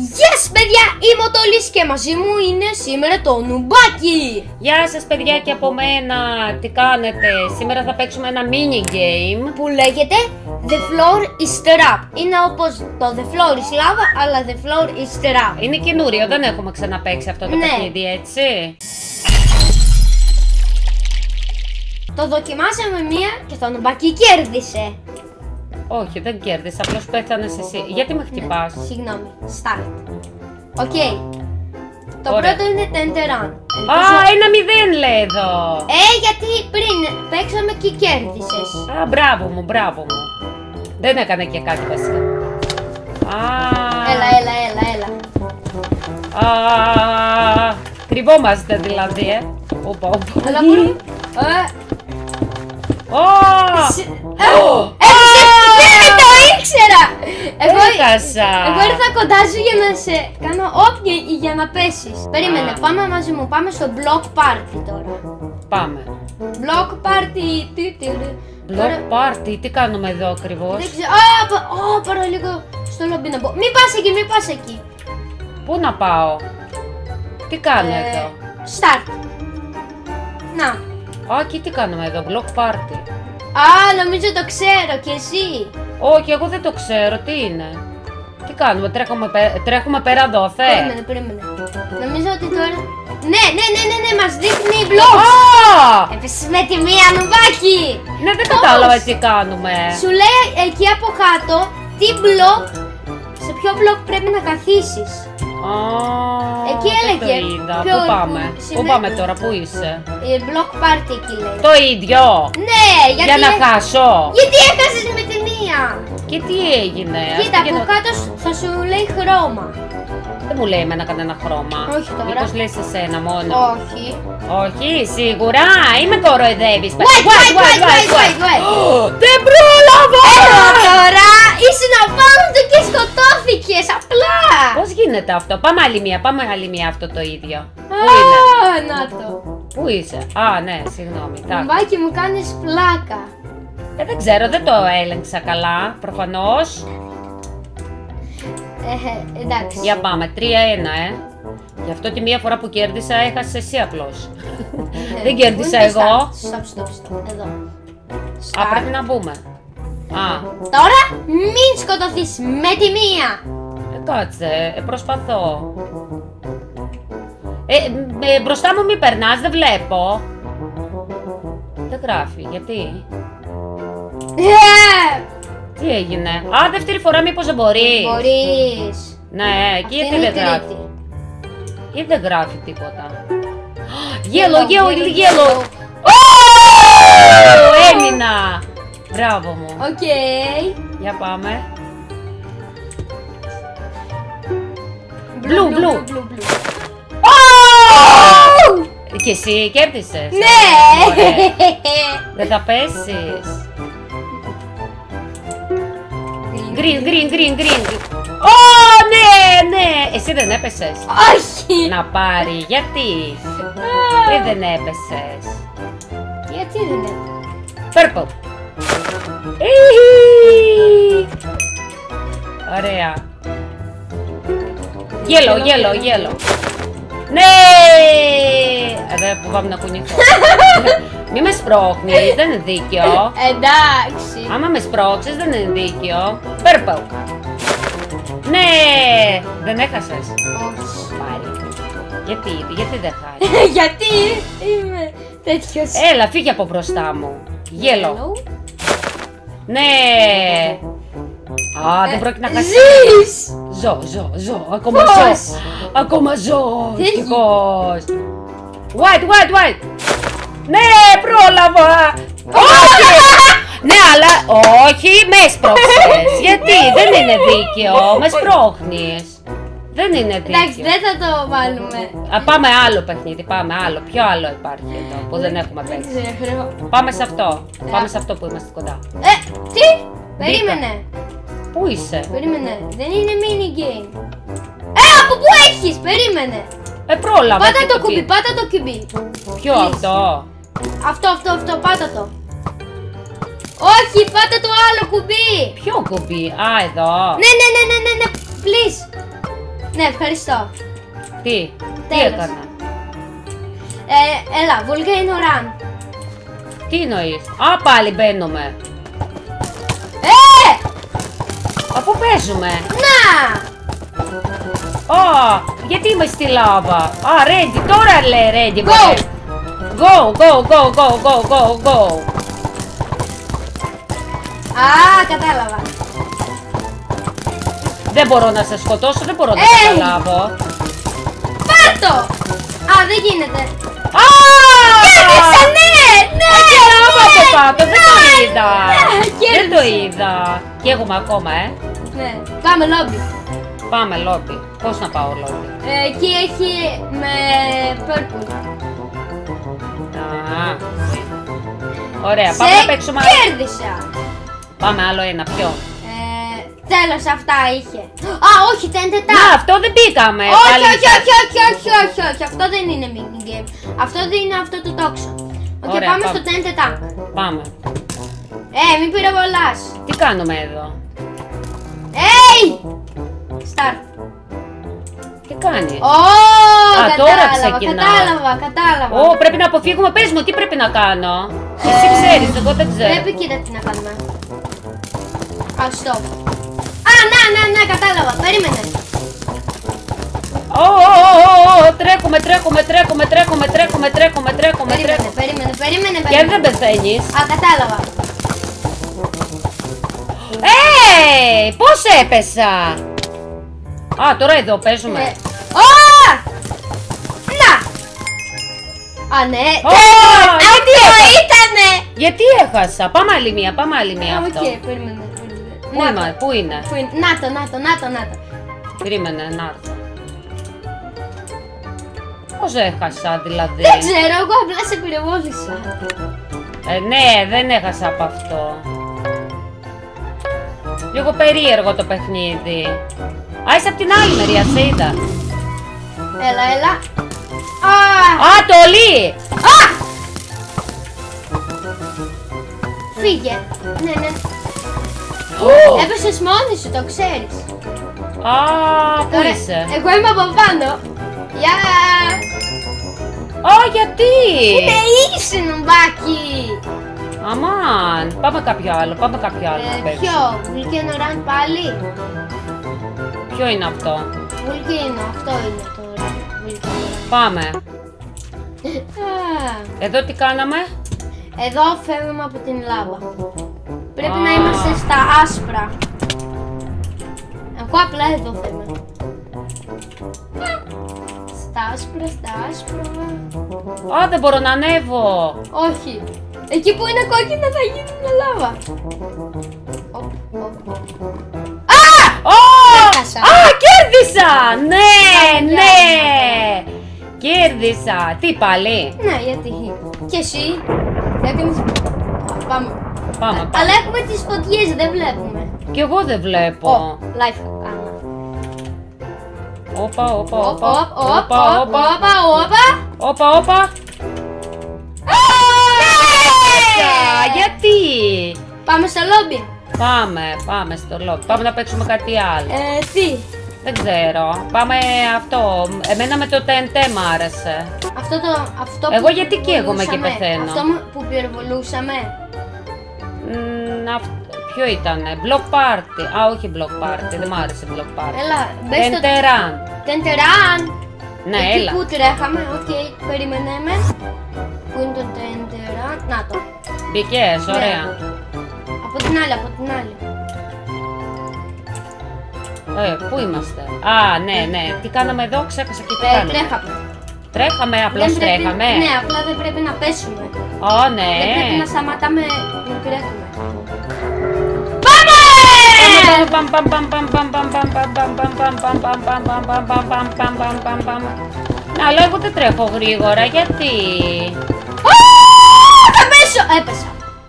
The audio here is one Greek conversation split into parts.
Γεια σας παιδιά, είμαι ο Τόλης και μαζί μου είναι σήμερα το Νουμπάκι. Γεια σας παιδιά και από μένα, τι κάνετε? Σήμερα θα παίξουμε ένα mini game που λέγεται The Floor is Trap. Είναι όπως το The Floor is Lava, αλλά The Floor is Trap. Είναι καινούριο, δεν έχουμε ξαναπαίξει αυτό το παιχνίδι, έτσι. Το δοκιμάσαμε μία και το Νουμπάκι κέρδισε. Όχι, δεν κέρδισε, απλώς πέθανες εσύ. Γιατί με χτυπάς? Συγγνώμη, start. Οκ. Το Ωραία. πρώτο είναι Tenteran. Α, 1-0 λέει εδώ. Γιατί πριν παίξαμε και κέρδισες. Α, μπράβο μου, μπράβο μου. Δεν έκανε και κάτι βασικά. Α, Έλα. Α, κρυβόμαστε δηλαδή, Όπα. Αλλά μπορούμε. Δεν το ήξερα! Εγώ ήρθα κοντά σου για να σε κάνω όποια για να πέσεις. Περίμενε, πάμε μαζί μου, πάμε στο Block Party τώρα. Πάμε. Block Party. Block Party, τι κάνουμε εδώ ακριβώς? Δεν ξέρω. Πάρω λίγο στο λόμπι να μπω. Μην πας εκεί. Πού να πάω? Τι κάνω εδώ? Start. Να. Και τι κάνουμε εδώ? Block Party. Νομίζω το ξέρω και εσύ. Όχι, εγώ δεν το ξέρω, τι είναι? Τι κάνουμε, τρέχουμε πέρα δόθε? Περίμενε. Νομίζω ότι τώρα... Ναι, μας δείχνει blocks. Έπεσες με τη μία, Νουμπάκι. Ναι, δεν κατάλαβα τι κάνουμε. Σου λέει εκεί από κάτω τι block, σε ποιο block πρέπει να καθίσεις. Εκεί έλεγε. Το είδα. Πού πάμε? Πού πάμε τώρα, πού είσαι? Block Party εκεί λέει. Το ίδιο. Ναι, γιατί... Για να χάσω. Γιατί έχασες με τη μία? Και τι έγινε? Κοίτα, από κάτω θα σου λέει χρώμα. Δεν μου λέει εμένα κανένα χρώμα. Όχι τώρα. Μήπως λέει σε σένα μόνο? Όχι. Όχι, σίγουρα. Ή με κοροϊδεύεις? Wait. Δεν πρόλαβα! Τώρα ήσουν απάνω του και σκοτώθηκες, απλά. Πώς γίνεται αυτό? Πάμε άλλη μία αυτό το ίδιο. Πού είναι? Να το. Πού είσαι? Ναι, συγγνώμη. Νουμπάκι, μου κάνεις πλάκα. Δεν ξέρω, δεν το έλεγξα καλά, προφανώς. Εντάξει. Για πάμε, 3-1, Γι' αυτό τη μία φορά που κέρδισα έχασες εσύ απλώς. Δεν κέρδισα εγώ. Stop. Εδώ. Πρέπει να μπούμε. Τώρα μην σκοτωθείς με τη μία. Κάτσε, προσπαθώ. Μπροστά μου μη περνάς, δεν βλέπω. Δεν γράφει, γιατί? Τι έγινε? Δεύτερη φορά μήπως δεν μπορείς? Μπορείς. Ναι, και γιατί δεν γράφει? Ή δεν γράφει τίποτα? Yellow. Έμεινα. Μπράβο μου. Οκ. Για πάμε. Blue. Και εσύ κέρδισες? Ναι. Δεν θα πέσεις? Green. Ναι. Εσύ δεν έπεσες? Όχι. Να πάρει, γιατί? Δεν έπεσες? Γιατί δεν έπεσες? Purple. Ωραία. Yellow. Ναι! Ρε, που πάμε να κουνηθώ. Μη με σπρώχνεις, δεν είναι δίκαιο. Εντάξει. Άμα με σπρώξεις δεν είναι δίκαιο. Purple. Ναι! Δεν έχασες? Όχι. Πάρει. Γιατί δεν χάρη? Γιατί είμαι τέτοιος. Έλα, φύγε από μπροστά μου. Yellow. Ναι! Δεν πρόκειται να χάσεις. Ζεις! Ζω. Ακόμα ζω. Ευτυχώς. White. Ναι, πρόλαβα. Όχι! Ναι, αλλά όχι, με σπρώξες. Γιατί? Δεν είναι δίκαιο. Με σπρώχνεις. Δεν είναι δίκαιο. Εντάξει, δεν θα το βάλουμε. Πάμε άλλο παιχνίδι, Ποιο άλλο υπάρχει εδώ που δεν έχουμε παίξει? Πάμε σε αυτό που είμαστε κοντά. Τι? Περίμενε. Πού είσαι? Περίμενε. Δεν είναι mini game. Από πού έχεις? Περίμενε. Πρόλαβα. Πάτα το κουμπί. Ποιο αυτό? Αυτό, πάτα το. Όχι, πάτα το άλλο κουμπί. Ποιο κουμπί? Εδώ. Ναι. Please. Ναι, ευχαριστώ. Τι Τέλος. έκανα. Έλα, Volcano Run. Τι εννοείς. Α, πάλι μπαίνουμε. Από πού παίζουμε. Να! Γιατί είμαι στη λάβα. Α, ready, τώρα λέει ready. Go! Go. Α, κατάλαβα. Δεν μπορώ να σε σκοτώσω, δεν μπορώ να καταλάβω. Πάρτο! Α, δεν γίνεται. Α! Κέρδισα, ναι! Από κάτω, δεν το είδα. Δεν το κέρδισα. είδα. Και έχουμε ακόμα, Ναι, πάμε λόμπι. Πάμε λόμπι. Πώς να πάω λόμπι. Εκεί έχει με purple. Α, ωραία, πάμε να παίξουμε άλλο. Κέρδισα. Πάμε άλλο ένα, ποιο. Τέλος, αυτά είχε. Α, όχι, τεντετά. Να, αυτό δεν μπήκαμε. Όχι, αυτό δεν είναι mini game. Αυτό δεν είναι αυτό το τόξο. Οκ, Ωραία, πάμε πάμε. στο τεντετά. Πάμε. Μην πυροβολάς. Τι κάνουμε εδώ. Start. Τι κάνει. Τώρα ξεκινά. Κατάλαβα. Πρέπει να αποφύγουμε. Πες μου, τι πρέπει να κάνω. Εσύ ξέρεις, εγώ δεν ξέρω. Πρέπει, κοίτα τι να κάνουμε. Α, stop. Να, κατάλαβα. Περίμενε. Τρέχουμε. Περίμενε. Και δεν πεθαίνεις. Α, κατάλαβα. Πώς έπεσα. Α, τώρα εδώ παίζουμε. Να! Α, ναι. Γιατί ήτανε. Γιατί έχασα. Πάμε άλλη μία αυτό. Περίμενε. Πού είναι. Να το. Περίμενε να έρθω. Πώς έχασα δηλαδή. Δεν ξέρω, εγώ απλά σε πυροβόλησα. Ναι, δεν έχασα από αυτό. Λίγο περίεργο το παιχνίδι. Α, είσαι απ' την άλλη μεριά, σε είδα. Έλα. Α, το λί! Φύγε. Ναι. Έπεσες μόνη σου, το ξέρεις. Α, πού είσαι. Εγώ είμαι από πάνω. Γεια! Α, γιατί. Ούτε είσαι νουμπάκι. Αμάν, πάμε κάποιο άλλο να παίξουμε. Ποιο, Volcano Run πάλι. Ποιο είναι αυτό. Volcano, αυτό είναι τώρα. Volcano Run. Πάμε. Εδώ τι κάναμε. Εδώ φεύγουμε από την λάβα. Πρέπει να είμαστε στα άσπρα. Εγώ απλά εδώ φεύγω. Στα άσπρα. Α, δεν μπορώ να ανέβω. Όχι. Εκεί που είναι κόκκινα θα γίνουν λάβα. Έχασα. Α, κέρδισα! Ναι! Κέρδισα. Τι πάλι. Ναι, γιατί. Και εσύ. Έκανες. Πάμε. Αλλά έχουμε τις φωτιές, δεν βλέπουμε. Κι εγώ δεν βλέπω. Life hack. Όπα. Γιατί. Πάμε στο λόμπι. Πάμε στο λόμπι. Πάμε να παίξουμε κάτι άλλο. Τι. Δεν ξέρω. Πάμε αυτό. Εμένα με το TNT μ' άρεσε. Αυτό Εγώ που γιατί καίγομαι και πεθαίνω. Αυτό που πυροβολούσαμε. Ποιο ήτανε. Block Party. Α, όχι Block Party. Δεν μ' άρεσε Block Party. Έλα, μπες στο Tenterran. Tenterran. Ναι, εκεί έλα. που τρέχαμε. Οκ, περιμένουμε. Πού είναι το Tenterran. Να το. Μπήκες, ωραία. Από την άλλη. Πού είμαστε. Α, ναι. Τι κάναμε εδώ, ξέχασα και τι κάναμε. Τρέχαμε, απλώς τρέχαμε. Ναι, απλά δεν πρέπει να πέσουμε. Ω, ναι. Δεν πρέπει να σταματάμε να τρέχουμε. Αλλά εγώ δεν τρέχω γρήγορα, γιατί. Θα πέσω! Έπεσα.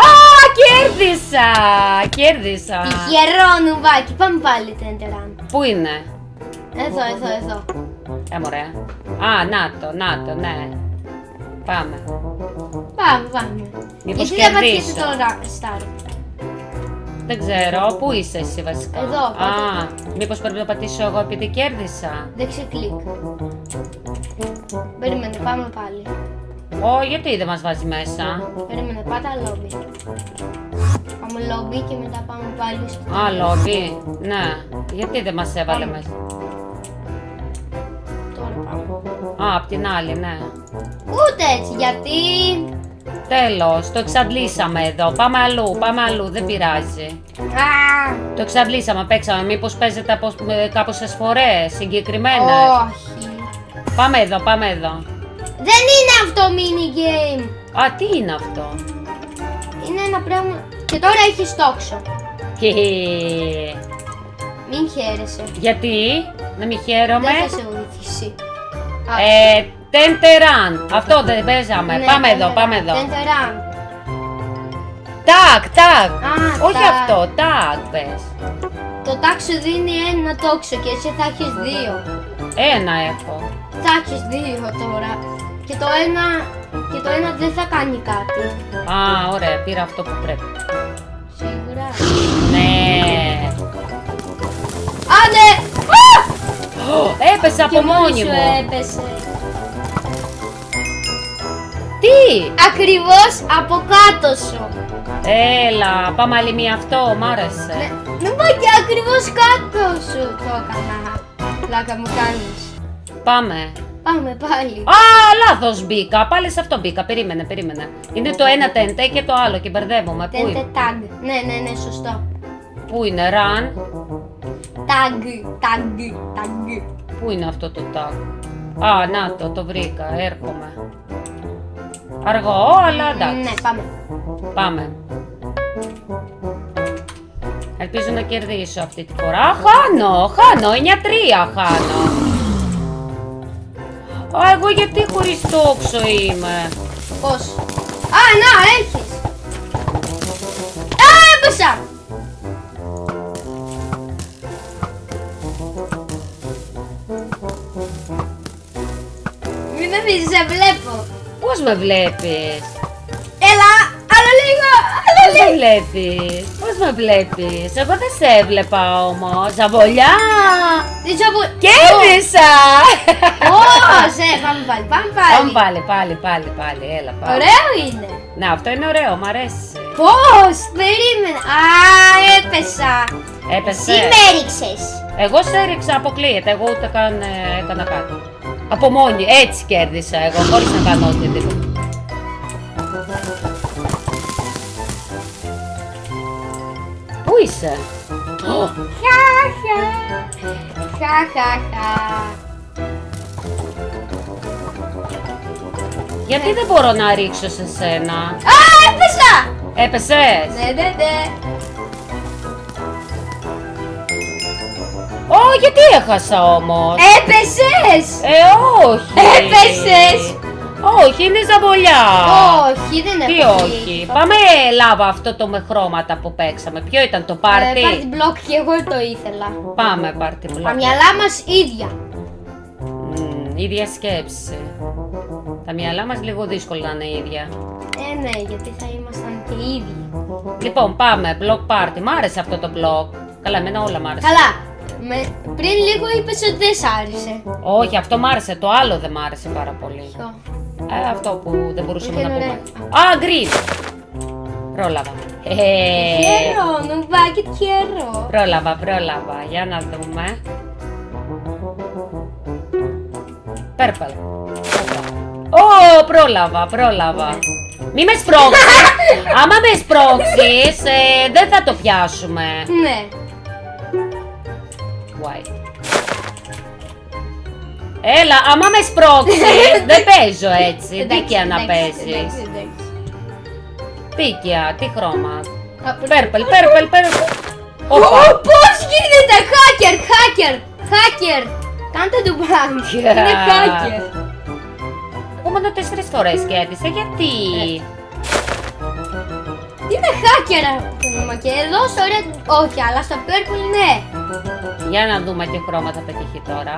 Κέρδισα. Τυχερό νουμπάκι. Πάμε πάλι Tenterran. Πού είναι. Εδώ. Μωρέ. Α, να το, ναι. Πάμε. Πάμε. Μήπως Γιατί δεν κερδίσω. πατήσετε τώρα Star. Δεν ξέρω. Πού είσαι εσύ βασικά? Εδώ. Α, μήπως πρέπει να πατήσω εγώ επειδή κέρδισα? Δεξί κλικ. Περίμενε, πάμε πάλι. Ω, γιατί δεν μας βάζει μέσα? Περίμενε, πάτα λόμπι. Πάμε λόμπι και μετά πάμε πάλι στο... Α, λόμπι. Ναι. Γιατί δεν μας έβαλε Πάμε. μέσα? Τώρα πάμε. Α, απ' την άλλη, ναι. Ούτε έτσι, γιατί... Τέλος, το εξαντλήσαμε εδώ. Πάμε αλλού, δεν πειράζει. Α, Το εξαντλήσαμε, παίξαμε. Μήπως παίζετε κάποιες φορές συγκεκριμένα? όχι. Πάμε εδώ. Δεν είναι αυτό mini game. Α, τι είναι αυτό? Είναι ένα πράγμα... Και τώρα έχεις τόξο. Μην χαίρεσαι. Γιατί? Να μην χαίρομαι. Δεν θα σε βοηθήσει. Τεντεράν. Αυτό δεν παίζαμε. Ναι, Πάμε εδώ, πάμε εδώ. Τεντεράν. Τάκ. Α, Όχι τάκ. αυτό, τάκ πες. Το τάκ σου δίνει ένα τόξο και εσύ θα έχεις δύο. Ένα έχω. Θα έχεις δύο τώρα. Και το ένα δεν θα κάνει κάτι. Α, ωραία, πήρα αυτό που πρέπει. Σίγουρα. Ναι. Άντε! Έπεσα Και από μόνη σου μου. έπεσε. Τι? Ακριβώς από κάτω σου. Έλα, πάμε άλλη μία αυτό, μ' άρεσε. Ναι, πάει και ακριβώς κάτω σου το έκανα. Πλάκα μου κάνεις. Πάμε. Πάμε πάλι. Α, λάθος μπήκα. Πάλι σε αυτό μπήκα. Περίμενε. Είναι το ένα τέντε και το άλλο και μπερδεύομαι. Πού Τέντε είναι? τάγκ. Ναι, σωστό. Πού είναι, ραν? Τάγκ. Πού είναι αυτό το τάκ? Α, να το βρήκα. Έρχομαι. Αργό, αλλά εντάξει. Ναι, πάμε. Πάμε. Ελπίζω να κερδίσω αυτή τη φορά. Χάνω. 9-3 χάνω. Α, εγώ γιατί χωρίς τόξο είμαι? Πώς? Α, να, έχεις. Α, έπεσα. Μην με αφήσεις, σε βλέπω. Πώς με βλέπεις? Έλα, άλλο λίγο. Πώς με βλέπεις? Πώς με βλέπεις? Εγώ δεν σε έβλεπα όμως. Ζαβολιά! Τι τσαπου... Κέρδισα! Πώς, πάμε πάλι. Πάλι, έλα πάμε. Ωραίο είναι. Να, αυτό είναι ωραίο, μ' αρέσει. Πώς, περίμενα. Α, έπεσα. Έπεσε. Εσύ με έριξες. Εγώ σε έριξα, αποκλείεται. Εγώ ούτε καν έκανα κάτι. Από μόνη, έτσι κέρδισα εγώ, χωρίς να κάνω οτιδήποτε. Πού είσαι? Χαχαχα. Γιατί δεν μπορώ να ρίξω σε σένα? Α, έπεσα. Έπεσες? Ναι. Ω, γιατί έχασα όμως? Έπεσες. Όχι. Έπεσες. Όχι, είναι ζαμπολιά. Όχι, δεν Τι έπεσε. όχι? Πάμε λάβα αυτό το με χρώματα που παίξαμε. Ποιο ήταν το πάρτι? Πάρτι μπλοκ και εγώ το ήθελα. Πάμε πάρτι μπλοκ. Τα μυαλά μας ίδια. Ίδια σκέψη. Τα μυαλά μας λίγο δύσκολο να είναι ίδια. Ναι, γιατί θα ήμασταν και ίδιοι. Λοιπόν, πάμε. Block party. Μ' άρεσε αυτό το block. Καλά, εμένα όλα μ' άρεσε. Καλά. Πριν λίγο είπες ότι δεν σ' άρεσε. Όχι, αυτό μ' άρεσε. Το άλλο δεν μ' άρεσε πάρα πολύ. Ποιο? Αυτό που δεν μπορούσαμε Ήταν να πούμε. ωραίο. Α, γκριν! Πρόλαβα. Χαίρο, νουμπάκι χαίρο. Πρόλαβα. Για να δούμε. Purple. Ω, πρόλαβα. Μη με σπρώξεις. Άμα με σπρώξεις, δεν θα το πιάσουμε. Ναι. White. Έλα, άμα με σπρώξεις, δεν παίζω έτσι. Δίκαια να παίζεις. Δίκαια, τι χρώμα? Purple. Πώς γίνεται, hacker. Κάντε του prank. Είναι hacker. Εγώ μόνο 4 φορές κέρδισα, γιατί? Είναι hacker. Και εδώ στο red, όχι, αλλά στο purple ναι. Για να δούμε τι χρώμα θα πετύχει τώρα.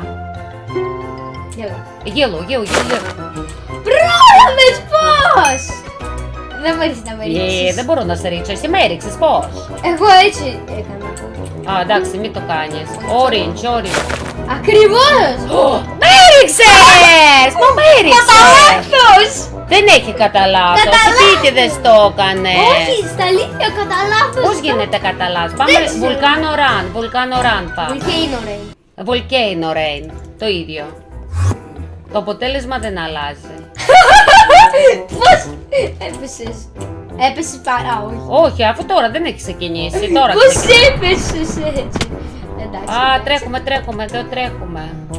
Γελώ. Yellow. Πρόλαβες πώς! Δεν μπορείς να με ρίξεις. Δεν μπορώ να σε ρίξω, εσύ με έριξες, πώς? Εγώ έτσι έκανα. Α, εντάξει, μην το κάνεις. Orange. Ακριβώς! Με έριξες! Μα με έριξες! Κατά λάθος! Δεν έχει κατά λάθος. Κατά Τι δεν στο έκανε. Όχι, στα αλήθεια κατά λάθος. Πώς γίνεται κατά λάθος? Πάμε Vulcano Run πάμε. Volcano Rain. Το ίδιο. Το αποτέλεσμα δεν αλλάζει. Πώς έπεσες? Έπεσες όχι. Όχι, αφού τώρα δεν έχει ξεκινήσει. Τώρα Πώς έπεσες έτσι? Εντάξει. Α, τρέχουμε, εδώ τρέχουμε.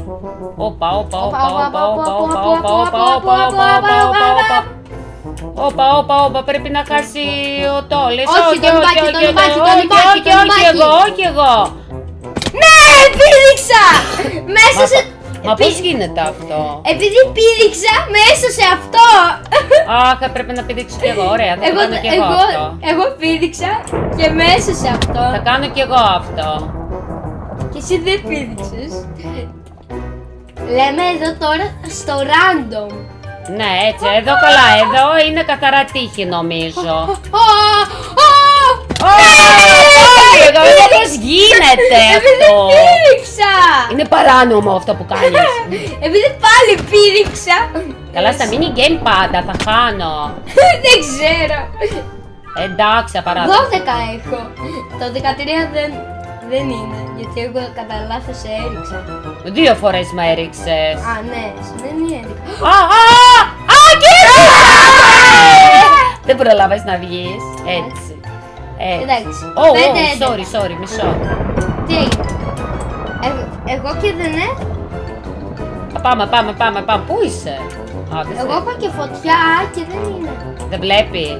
Όπα, πρέπει να χάσει ο Τόλης. Όχι εγώ. Ναι, πήδηξα! Μέσα σε... Μα πώς γίνεται αυτό? Επειδή πήδηξα, μέσα σε αυτό. Αχ, πρέπει να πήδηξω κι εγώ, ωραία, θα κάνω κι εγώ αυτό. Εγώ πήδηξα και μέσα σε αυτό. Θα κάνω κι εγώ αυτό. Και εσύ δεν πήδηξες. Λέμε εδώ τώρα στο random. Ναι, έτσι, εδώ καλά, εδώ είναι καθαρά τύχη νομίζω. Πώς γίνεται αυτό? Πήδηξα! Είναι παράνομο αυτό που κάνεις. Επειδή πάλι πήδηξα. Καλά, στα mini game πάντα θα χάνω. Δεν ξέρω. Εντάξει, απαράδεκτο. 12 έχω. Το 13 δεν είναι. Γιατί εγώ κατά λάθος έριξα. 2 φορές με έριξες. Α, ναι, σημαίνει έριξα. Δεν προλάβες να βγεις. Έτσι. Εντάξει. Sorry, μισό. Τι έγινε? Εγώ και δεν Πάμε. Πού είσαι? Εγώ είπα και φωτιά και δεν είναι. Δεν βλέπεις?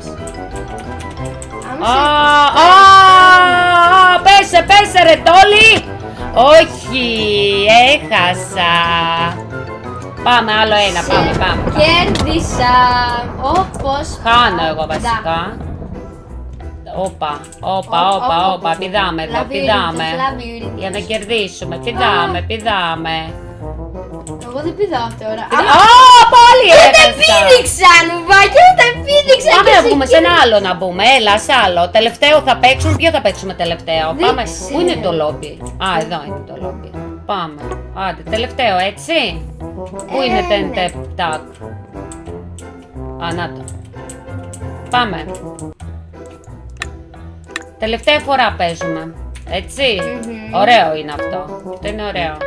Πέσε ρε Τόλι! Όχι, έχασα. Πάμε, άλλο ένα, πάμε. Κέρδισα. Όπως χάνω εγώ βασικά. Όπα, πηδάμε εδώ, πηδάμε. Για να κερδίσουμε, πηδάμε. Εγώ δεν πηδάω τώρα. Πάλι έχασα. Δεν πήδηξα, νουβάκια, δεν πήδηξα. Πάμε να βγούμε σε ένα άλλο να μπούμε, έλα σε άλλο. Τελευταίο θα παίξουμε, ποιο θα παίξουμε τελευταίο? Πάμε, πού είναι το λόμπι? Α, εδώ είναι το λόμπι. Πάμε, άντε, τελευταίο έτσι. Πού είναι τεντεπτάκ? Α, να το. Πάμε. Τελευταία φορά παίζουμε. Έτσι. Ωραίο είναι αυτό. Αυτό είναι ωραίο.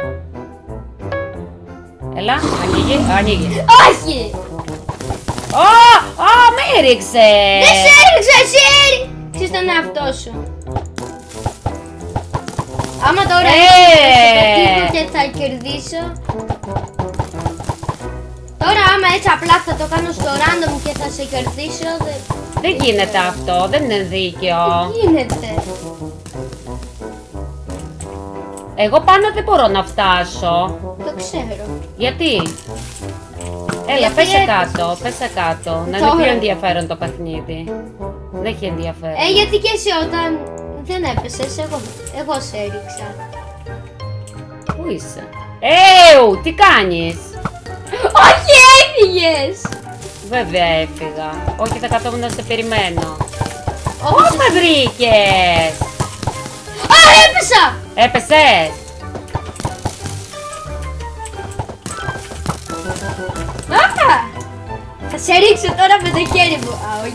Έλα, ανοίγει. Όχι! Με έριξε! Δεν σε έριξα, εσύ έριξες τον εαυτό σου. Άμα τώρα έριξες και θα κερδίσω. Τώρα άμα έτσι απλά θα το κάνω στο random και θα σε κερδίσω. Δεν γίνεται αυτό, δεν είναι δίκαιο. Τι γίνεται? Εγώ πάνω δεν μπορώ να φτάσω. Το ξέρω. Γιατί? Έλα, πέσε κάτω. Να είναι πιο ενδιαφέρον το παιχνίδι. Δεν έχει ενδιαφέρον. Γιατί και εσύ όταν δεν έπεσες, εγώ σε έριξα. Πού είσαι? Τι κάνεις? Όχι, έφυγες! Βέβαια έφυγα. Όχι, θα καθόμουν να σε περιμένω. Πώς με βρήκες? Έπεσα! Έπεσες? Θα σε ρίξω τώρα με το χέρι μου. Όχι.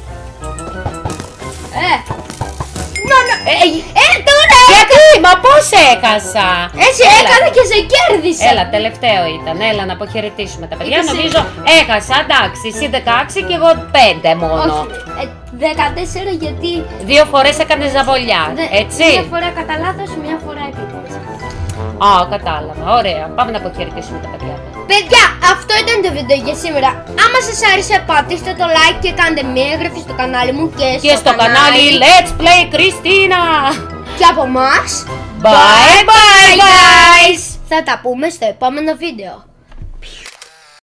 Τώρα! Γιατί, μα πώς έχασα? Έτσι έκανα και σε κέρδισα. Έλα, τελευταίο ήταν. Έλα να αποχαιρετήσουμε τα παιδιά. Νομίζω έχασα, εντάξει. Εσύ 16 και εγώ 5 μόνο. Όχι, 14 γιατί 2 φορές έκανες ζαβολιά, έτσι. Μια φορά κατά λάθος, μια φορά επίτηδες. Α, κατάλαβα. Ωραία. Πάμε να αποχαιρετήσουμε τα παιδιά. Παιδιά, αυτό ήταν το βίντεο για σήμερα. Άμα σας άρεσε, πατήστε το like και κάντε μια εγγραφή στο κανάλι μου και στο κανάλι Let's Play Christina. Και από εμάς, bye bye guys. Θα τα πούμε στο επόμενο βίντεο.